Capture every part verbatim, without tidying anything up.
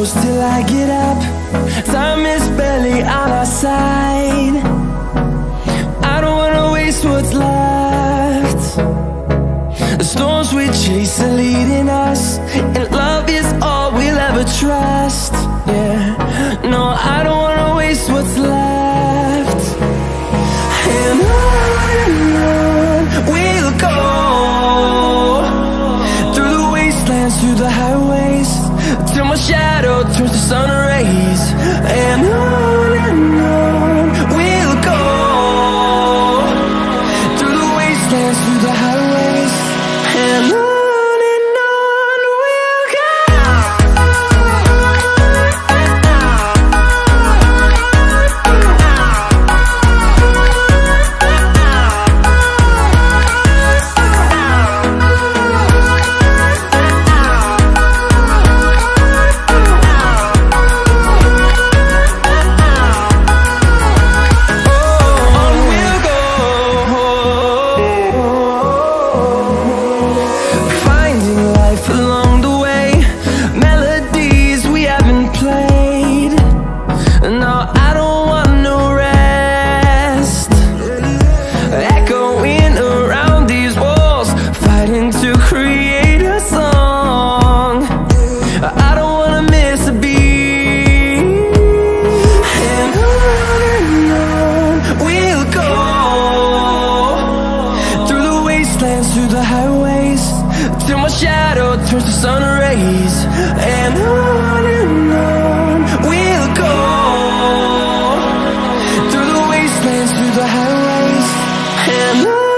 close till I get up. Time is barely on our side. I don't wanna waste what's left. The storms we chase are leading us, and love is all we'll ever trust. Yeah, no, I don't wanna waste what's left. And on and on we'll go, through the wastelands, through the highways, till my shadow turns to sun rays. And on and on we'll go, through the wastelands, through the highways, and on. Through the highways, till my shadow turns to sun rays. And on and on we'll go, through the wastelands, through the highways, and on.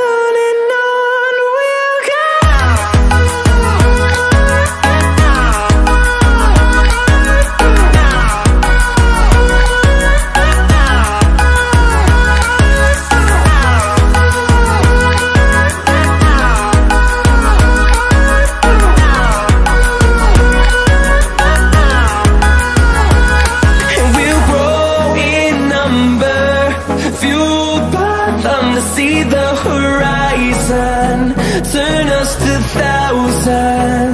See the horizon, turn us to thousands.